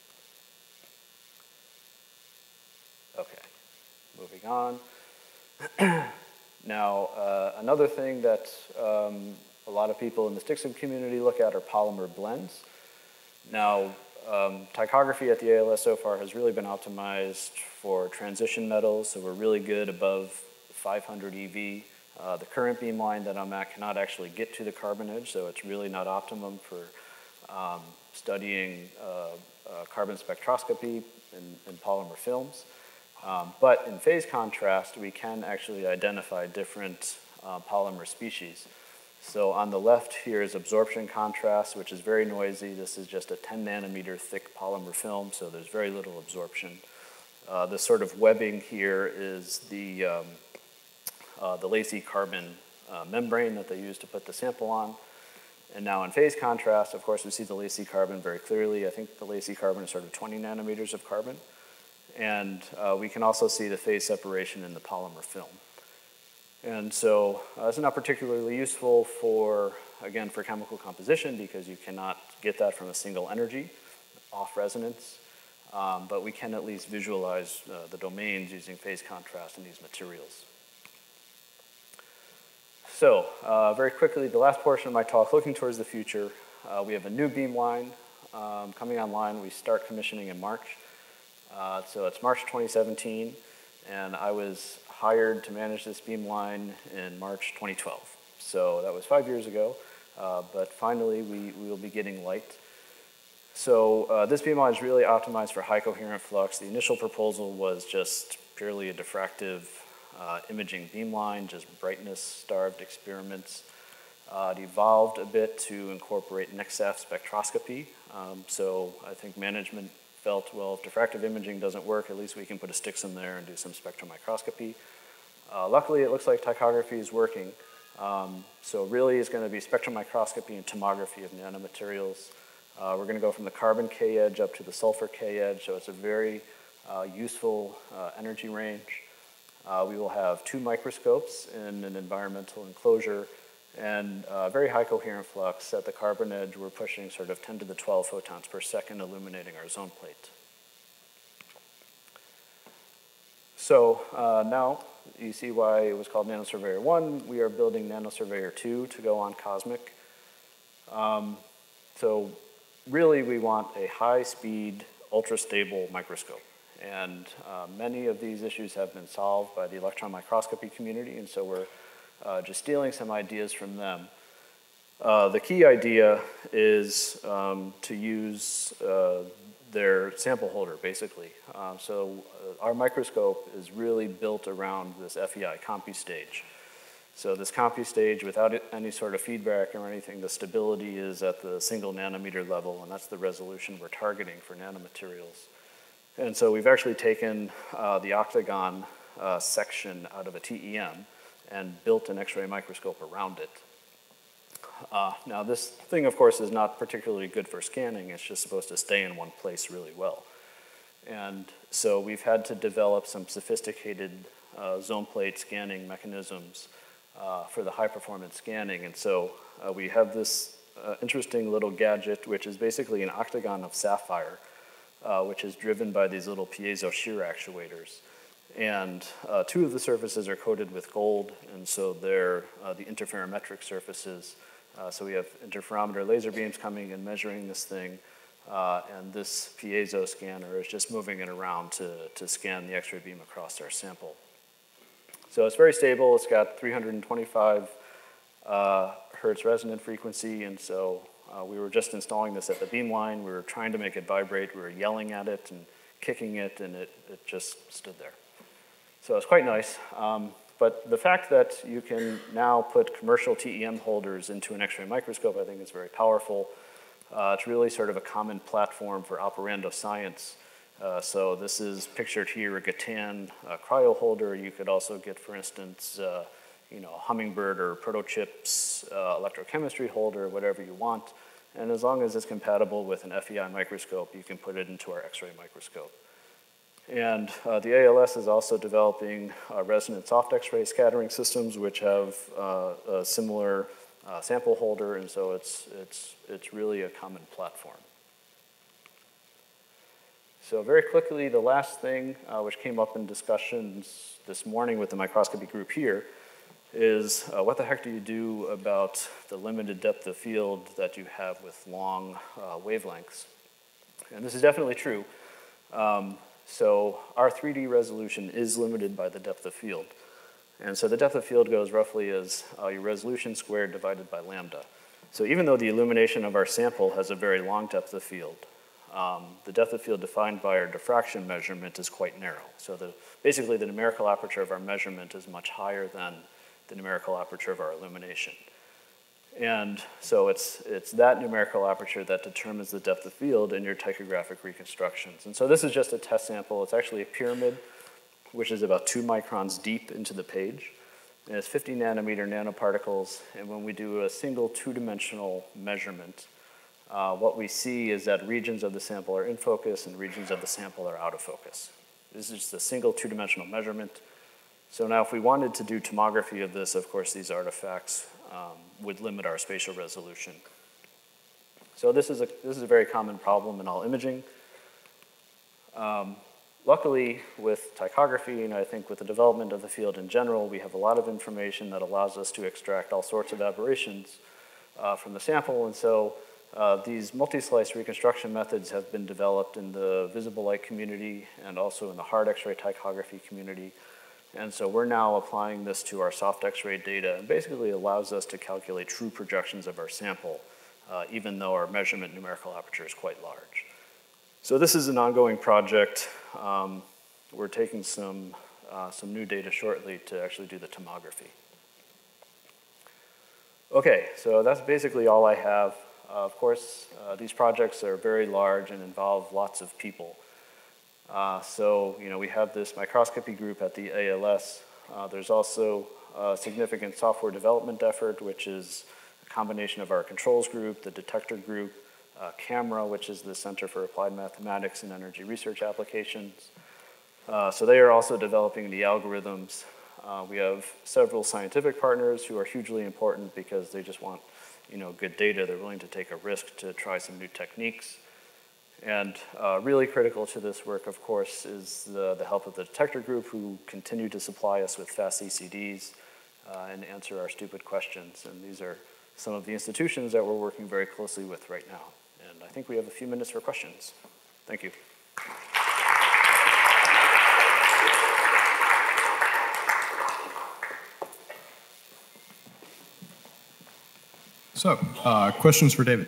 Okay, moving on. Now, uh, another thing that um, a lot of people in the sticksome community look at are polymer blends. Now, um, Ptychography at the A L S so far has really been optimized for transition metals, so we're really good above five hundred E V. Uh, the current beamline that I'm at cannot actually get to the carbon edge, so it's really not optimum for um, studying uh, uh, carbon spectroscopy in, in polymer films. Um, but in phase contrast, we can actually identify different uh, polymer species. So on the left here is absorption contrast, which is very noisy. This is just a ten nanometer thick polymer film, so there's very little absorption. Uh, the sort of webbing here is the, um, uh, the lacy carbon uh, membrane that they use to put the sample on. And now in phase contrast, of course, we see the lacy carbon very clearly. I think the lacy carbon is sort of twenty nanometers of carbon. And uh, we can also see the phase separation in the polymer film. And so uh, it's not particularly useful for, again, for chemical composition because you cannot get that from a single energy off resonance. Um, but we can at least visualize uh, the domains using phase contrast in these materials. So uh, very quickly, the last portion of my talk, looking towards the future, uh, we have a new beamline um, coming online. We start commissioning in March. Uh, so it's March twenty seventeen, and I was hired to manage this beamline in March twenty twelve. So that was five years ago, uh, but finally we, we will be getting light. So uh, this beamline is really optimized for high coherent flux. The initial proposal was just purely a diffractive uh, imaging beamline, just brightness-starved experiments. Uh, it evolved a bit to incorporate next S A F spectroscopy. Um, so I think management felt, well, if diffractive imaging doesn't work, at least we can put a STIXM there and do some spectromicroscopy. Uh, luckily, it looks like ptychography is working. Um, so really, it's going to be spectromicroscopy and tomography of nanomaterials. Uh, we're going to go from the carbon K edge up to the sulfur K edge, so it's a very uh, useful uh, energy range. Uh, we will have two microscopes in an environmental enclosure and uh, very high coherent flux. At the carbon edge, we're pushing sort of ten to the twelve photons per second, illuminating our zone plate. So uh, now you see why it was called NanoSurveyor one. We are building NanoSurveyor two to go on Cosmic. Um, so really, we want a high-speed, ultra-stable microscope. And uh, many of these issues have been solved by the electron microscopy community, and so we're uh, just stealing some ideas from them. Uh, the key idea is um, to use uh, their sample holder, basically. Um, so uh, our microscope is really built around this F E I CompuStage. So this CompuStage, without any sort of feedback or anything, the stability is at the single nanometer level, and that's the resolution we're targeting for nanomaterials. And so we've actually taken uh, the octagon uh, section out of a T E M and built an X-ray microscope around it. Uh, now this thing, of course, is not particularly good for scanning. It's just supposed to stay in one place really well. And so we've had to develop some sophisticated uh, zone plate scanning mechanisms Uh, for the high-performance scanning. And so uh, we have this uh, interesting little gadget, which is basically an octagon of sapphire, uh, which is driven by these little piezo shear actuators. And uh, two of the surfaces are coated with gold, and so they're uh, the interferometric surfaces. Uh, so we have interferometer laser beams coming and measuring this thing, uh, and this piezo scanner is just moving it around to, to scan the X-ray beam across our sample. So it's very stable. It's got three hundred twenty-five uh, hertz resonant frequency, and so uh, we were just installing this at the beamline. We were trying to make it vibrate. We were yelling at it and kicking it, and it, it just stood there. So it's quite nice. Um, but the fact that you can now put commercial T E M holders into an X-ray microscope, I think is very powerful. Uh, it's really sort of a common platform for operando science. Uh, so this is pictured here, a Gatan uh, cryo holder. You could also get, for instance, uh, you know, a Hummingbird or ProtoChips uh, electrochemistry holder, whatever you want. And as long as it's compatible with an F E I microscope, you can put it into our X-ray microscope. And uh, the A L S is also developing uh, resonant soft X-ray scattering systems, which have uh, a similar uh, sample holder, and so it's, it's, it's really a common platform. So very quickly, the last thing uh, which came up in discussions this morning with the microscopy group here is uh, what the heck do you do about the limited depth of field that you have with long uh, wavelengths? And this is definitely true. Um, so our three D resolution is limited by the depth of field. And so the depth of field goes roughly as uh, your resolution squared divided by lambda. So even though the illumination of our sample has a very long depth of field, Um, the depth of field defined by our diffraction measurement is quite narrow. So the, basically the numerical aperture of our measurement is much higher than the numerical aperture of our illumination. And so it's, it's that numerical aperture that determines the depth of field in your ptychographic reconstructions. And so this is just a test sample. It's actually a pyramid, which is about two microns deep into the page. And it's fifty nanometer nanoparticles. And when we do a single two-dimensional measurement, Uh, what we see is that regions of the sample are in focus and regions of the sample are out of focus. This is just a single two-dimensional measurement. So now if we wanted to do tomography of this, of course, these artifacts um, would limit our spatial resolution. So this is a, this is a very common problem in all imaging. Um, luckily, with ptychography, and I think with the development of the field in general, we have a lot of information that allows us to extract all sorts of aberrations uh, from the sample. And so Uh, these multi-slice reconstruction methods have been developed in the visible light community and also in the hard X-ray ptychography community. And so we're now applying this to our soft X-ray data, and basically allows us to calculate true projections of our sample, uh, even though our measurement numerical aperture is quite large. So this is an ongoing project. Um, we're taking some, uh, some new data shortly to actually do the tomography. Okay, so that's basically all I have. Uh, of course, uh, these projects are very large and involve lots of people. Uh, so, you know, we have this microscopy group at the A L S. Uh, there's also a significant software development effort, which is a combination of our controls group, the detector group, uh, CAMERA, which is the Center for Applied Mathematics and Energy Research Applications. Uh, so they are also developing the algorithms. Uh, we have several scientific partners who are hugely important because they just want, you know, good data. They're willing to take a risk to try some new techniques. And uh, really critical to this work, of course, is the, the help of the detector group, who continue to supply us with fast C C Ds uh, and answer our stupid questions. And these are some of the institutions that we're working very closely with right now. And I think we have a few minutes for questions. Thank you. So, uh, questions for David?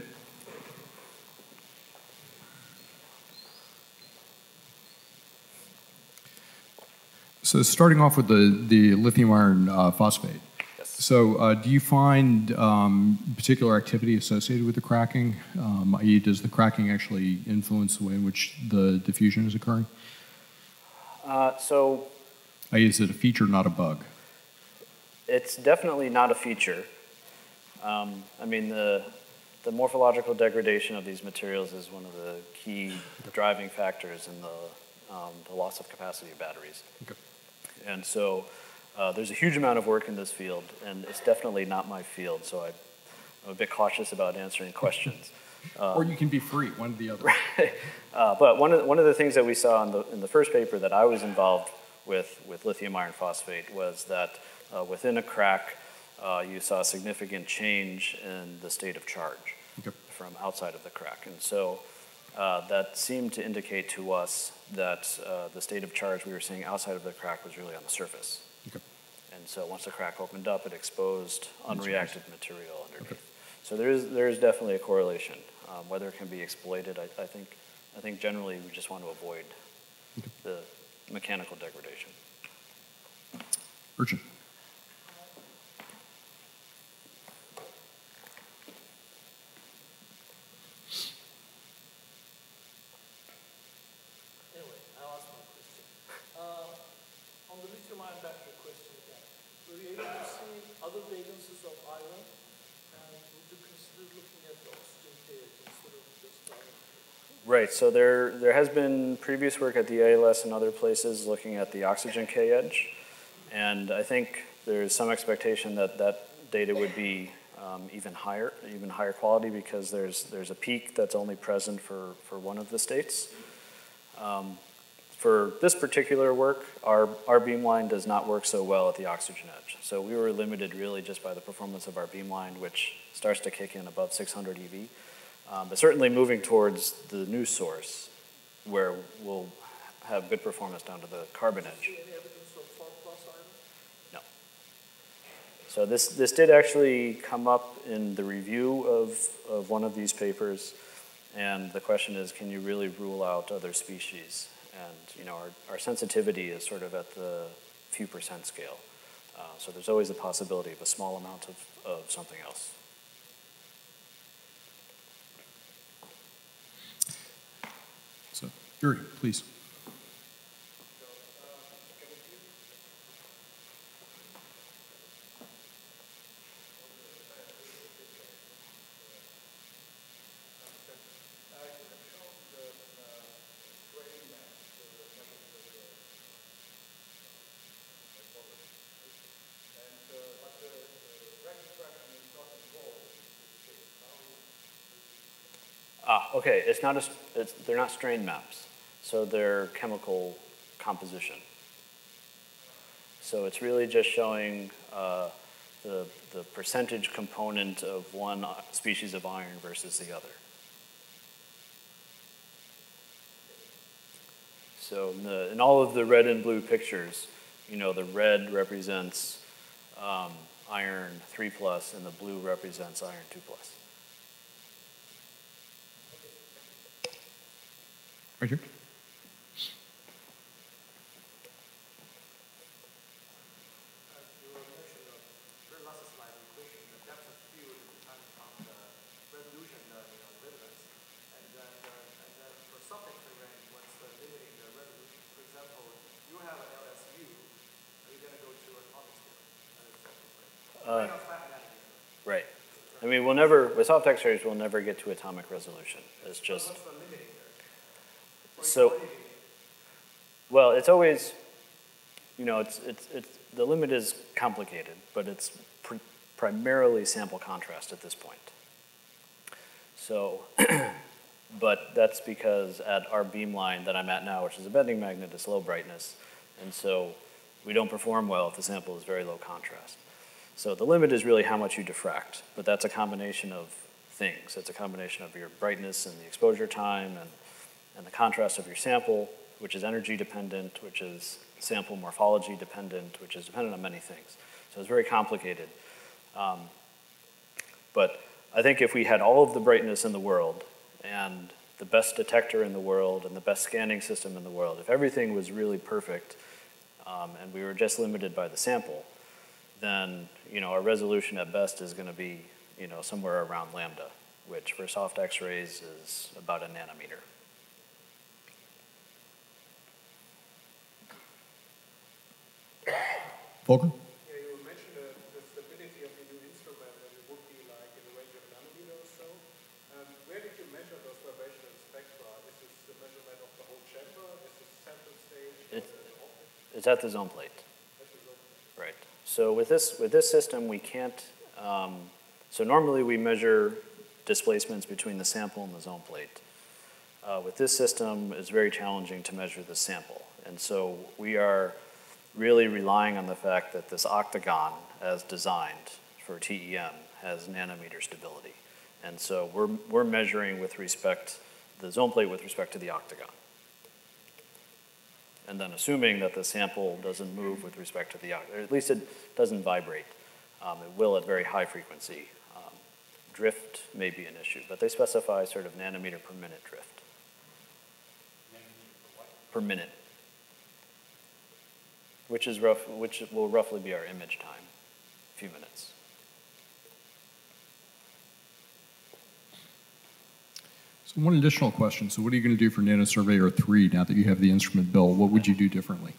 So starting off with the, the lithium iron uh, phosphate. Yes. So uh, do you find um, particular activity associated with the cracking? Um, that is, does the cracking actually influence the way in which the diffusion is occurring? Uh, so that is, is it a feature, not a bug? It's definitely not a feature. Um, I mean, the, the morphological degradation of these materials is one of the key driving factors in the, um, the loss of capacity of batteries. Okay. And so uh, there's a huge amount of work in this field, and it's definitely not my field, so I, I'm a bit cautious about answering questions. Uh, or you can be free, one or the other. Right. Uh, but one of, one of the things that we saw in the, in the first paper that I was involved with, with lithium iron phosphate, was that uh, within a crack, uh, you saw a significant change in the state of charge okay. from outside of the crack. And so uh, that seemed to indicate to us that uh, the state of charge we were seeing outside of the crack was really on the surface. Okay. And so once the crack opened up, it exposed unreacted material underneath. Okay. So there is, there is definitely a correlation. Um, whether it can be exploited, I, I think I think generally we just want to avoid okay. the mechanical degradation. Urchin. Anyway, I'll ask my question. Uh, on the lithium-ion battery question again, were you able to see other valences of iron? And would you consider looking at the oxygen pairs instead of just iron? Right, so there, there has been previous work at the A L S and other places looking at the oxygen K edge, and I think there's some expectation that that data would be um, even higher, even higher quality, because there's, there's a peak that's only present for, for one of the states. Um, for this particular work, our, our beamline does not work so well at the oxygen edge, so we were limited really just by the performance of our beamline, which starts to kick in above six hundred E V. Um, but certainly moving towards the new source, where we'll have good performance down to the carbon edge. Do you see any evidence of far plus iron? No. So this, this did actually come up in the review of, of one of these papers, and the question is, can you really rule out other species? And you know, our, our sensitivity is sort of at the few percent scale. Uh, so there's always a possibility of a small amount of, of something else. So, Yuri, please. Ah, okay, it's not a, it's, they're not strain maps, so they're chemical composition. So it's really just showing uh, the, the percentage component of one species of iron versus the other. So in, the, in all of the red and blue pictures, you know, the red represents um, iron three plus, and the blue represents iron two plus. Right here. Uh, right. I mean, we'll never, with soft X-rays, we'll never get to atomic resolution. It's just, so, well, it's always, you know, it's, it's, it's, the limit is complicated, but it's pr primarily sample contrast at this point. So, but that's because at our beamline that I'm at now, which is a bending magnet, is low brightness, and so we don't perform well if the sample is very low contrast. So the limit is really how much you diffract, but that's a combination of things. It's a combination of your brightness and the exposure time and, and the contrast of your sample, which is energy dependent, which is sample morphology dependent, which is dependent on many things. So it's very complicated. Um, but I think if we had all of the brightness in the world and the best detector in the world and the best scanning system in the world, if everything was really perfect um, and we were just limited by the sample, then, you know, our resolution at best is going to be, you know, somewhere around lambda, which for soft X-rays is about a nanometer. Volker? Yeah, you mentioned the, the stability of the new instrument, and it would be like in the range of a nanometer or so. Um, where did you measure those vibrational spectra? Is this the measurement of the whole chamber? Is this sample stage? It's, it's at the zone plate. Right. So with this, with this system, we can't, um, so normally we measure displacements between the sample and the zone plate. Uh, with this system, it's very challenging to measure the sample. And so we are really relying on the fact that this octagon, as designed for T E M, has nanometer stability. And so we're, we're measuring with respect, the zone plate with respect to the octagon. And then assuming that the sample doesn't move with respect to the, or at least it doesn't vibrate. Um, it will at very high frequency. Um, drift may be an issue, but they specify sort of nanometer per minute drift. Nanometer per what? Per minute. Which is rough, which will roughly be our image time, a few minutes. So one additional question. So what are you going to do for NanoSurveyor three now that you have the instrument built? What would you do differently?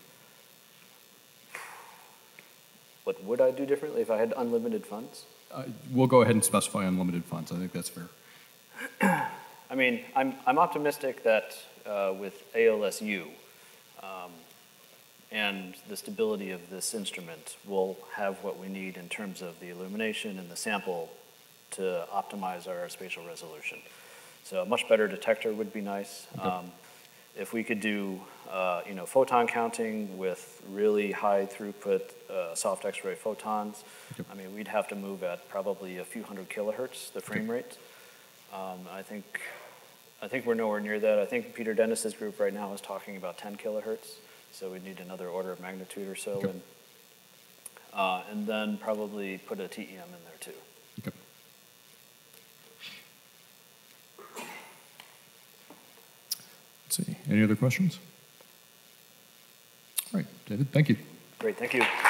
What would I do differently if I had unlimited funds? Uh, we'll go ahead and specify unlimited funds. I think that's fair. I mean, I'm, I'm optimistic that uh, with A L S U um, and the stability of this instrument, we'll have what we need in terms of the illumination and the sample to optimize our spatial resolution. So a much better detector would be nice. Okay. Um, if we could do, uh, you know, photon counting with really high throughput uh, soft X-ray photons, okay. I mean, we'd have to move at probably a few hundred kilohertz, the frame okay. rate. Um, I think, I think we're nowhere near that. I think Peter Dennis's group right now is talking about ten kilohertz, so we need another order of magnitude or so, okay. and uh, and then probably put a T E M in there too. Okay. Let's see. Any other questions? All right, David, thank you. Great, thank you.